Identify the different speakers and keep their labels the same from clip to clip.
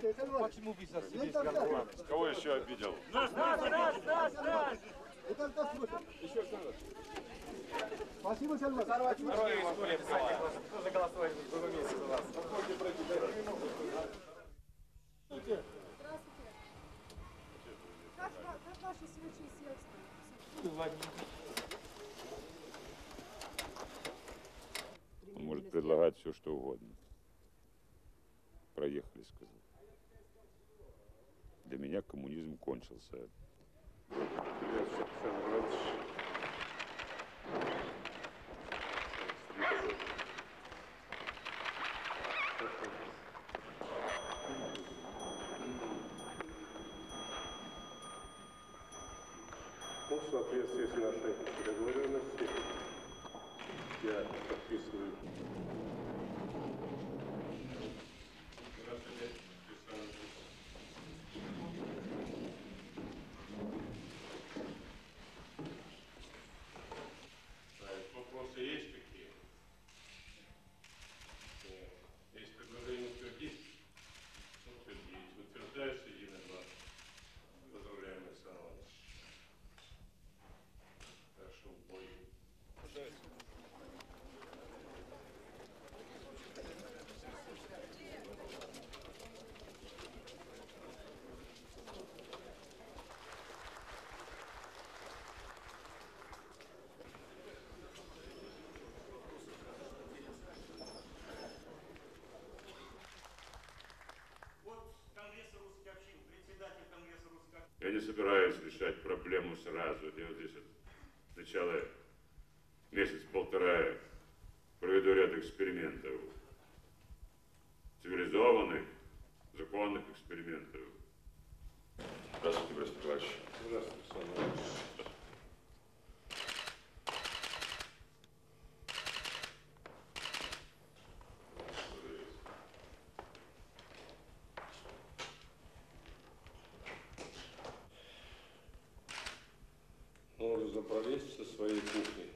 Speaker 1: Почему вы со себе разговариваете?
Speaker 2: Кого еще обидел?
Speaker 1: Нас!
Speaker 2: Еще что-то.
Speaker 3: Спасибо, Сальвадор.
Speaker 1: Второе история была. Тоже голосовали в другом месте у вас.
Speaker 3: Здравствуйте.
Speaker 4: Как ваше свечи
Speaker 2: Он может предлагать все, что угодно. Проехали, сказал. Для меня коммунизм кончился.
Speaker 5: Ну, в соответствии с нашей договоренностью, я подписываю.
Speaker 2: Вопросы есть какие? Нет. Есть предложение утвердить? Утвердить. Утверждаешь единый план. Поздравляем, Александр Иванович. Хорошо, в бой. Я не собираюсь решать проблему сразу. Я вот здесь сначала месяц-полтора проведу ряд экспериментов. Цивилизованных, законных экспериментов. Здравствуйте, Борис Николаевич.
Speaker 5: Здравствуйте, Александр Иванович. Можно запролезть со своей кухни.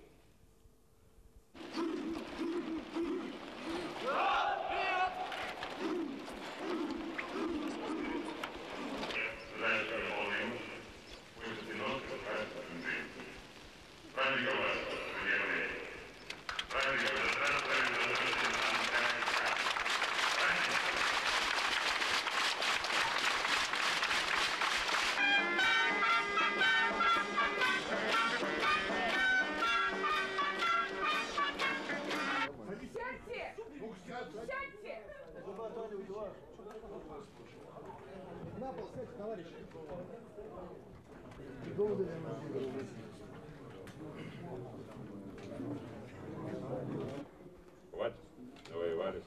Speaker 4: Сядьте!
Speaker 3: На пол сядьте, товарищи.
Speaker 2: Хватит, навоевались.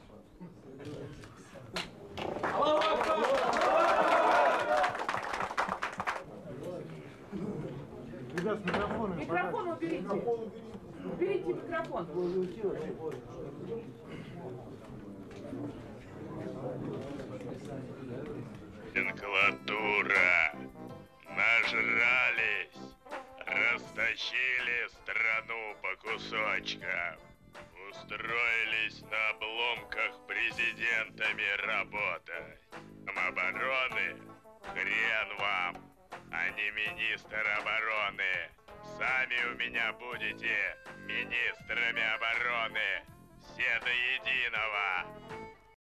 Speaker 3: Ребят, микрофоны.
Speaker 6: Микрофон уберите. Уберите микрофон.
Speaker 7: Номенклатура. Нажрались. Растащили страну по кусочкам. Устроились на обломках президентами работать. Обороны? Хрен вам, а не министр обороны. Сами у меня будете министрами обороны. Все до единого.